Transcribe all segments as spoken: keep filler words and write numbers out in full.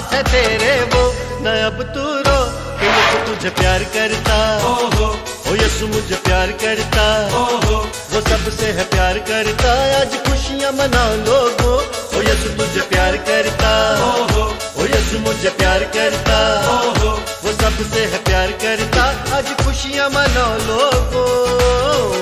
हाथ है तेरे वो, न अब तू रो कि यीशु तुझे प्यार करता। ओ यीशु मुझे प्यार करता, वो सबसे है प्यार करता। आज खुशियाँ मनाओ लोगों, ओ यीशु तुझे प्यार करता। ओ यीशु मुझे प्यार करता, वो सबसे है प्यार करता। आज खुशियाँ मनाओ लोगों।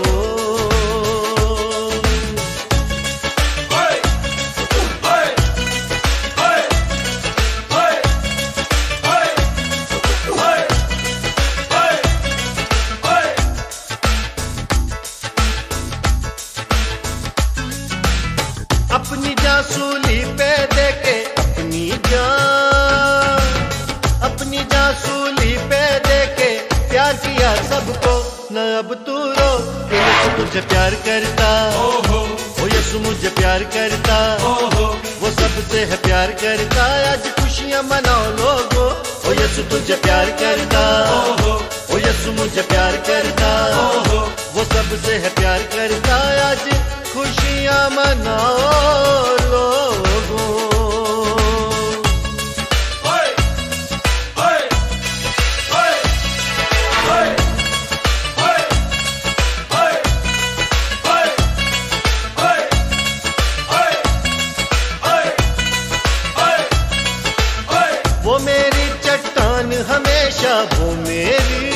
अपनी जान सूली पे देके, अपनी जान अपनी जान सूली पे देके प्यार किया सबको, न अब तू रो कि यीशु तुझे प्यार करता। ओ यीशु मुझे प्यार करता, वो सबसे है प्यार करता। आज खुशियाँ मनाओ लोगों, ओ यीशु तुझे प्यार करता। ओ यीशु मुझे प्यार करता, वो सबसे है प्यार करता। आज खुशियाँ मनाओ लोगों। वो मेरी चट्टान हमेशा, वो मेरी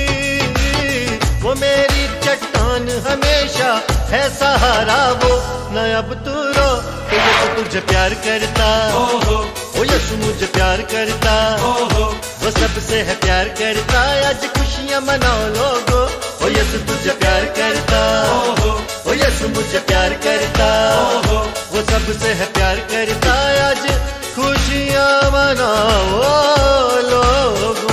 वो मेरी चट्टान हमेशा है सहारा वो, न अब तू रो कि यीशु तुझे प्यार करता। ओ यीशु मुझे प्यार करता, वो सबसे है प्यार करता। आज खुशियाँ मनाओ लोगों, ओ यीशु तुझे प्यार करता। ओ यीशु मुझे प्यार करता, वो सबसे है प्यार करता। आज खुशियाँ मनाओ लोगों।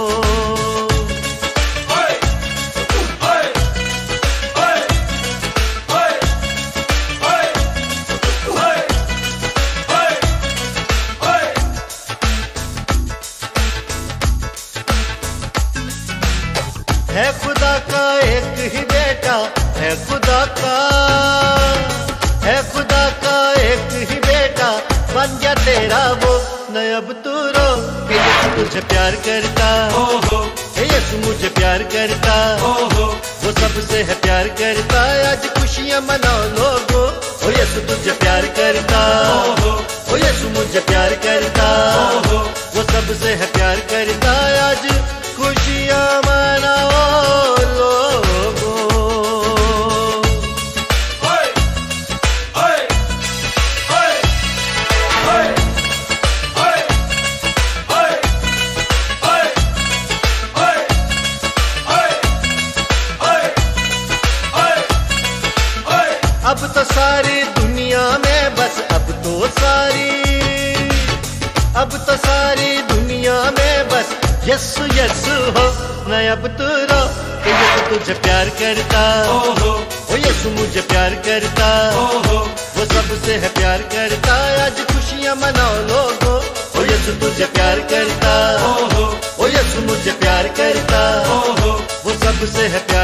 है खुदा का एक ही बेटा, है खुदा का है खुदा का एक ही बेटा, बन जा तेरा वो, न अब तू रो कि यीशु तुझे प्यार करता। यीशु मुझे प्यार करता, वो सबसे है प्यार करता। आज खुशियाँ मनाओ लोगों, ओ यीशु तुझे प्यार करता। ओ यीशु मुझे प्यार करता, वो सबसे है प्यार करता। आज खुशियाँ मनाओ लोगों। अब तो सारी दुनिया में बस, अब तो सारी अब तो सारी दुनिया में बस यीशु यीशु हो, न अब तू रो कि यीशु तुझे प्यार करता। ओ यीशु मुझे प्यार करता, वो सबसे है प्यार करता। आज खुशियाँ मनाओ लोगों, ओ यीशु तुझे प्यार करता। ओ यीशु मुझे प्यार करता, वो सबसे है प्यार